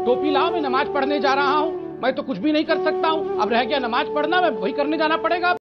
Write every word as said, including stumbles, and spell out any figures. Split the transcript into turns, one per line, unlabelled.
टोपी लाओ, मैं नमाज पढ़ने जा रहा हूँ। मैं तो कुछ भी नहीं कर सकता हूँ, अब रह गया नमाज पढ़ना, मैं वही करने जाना पड़ेगा।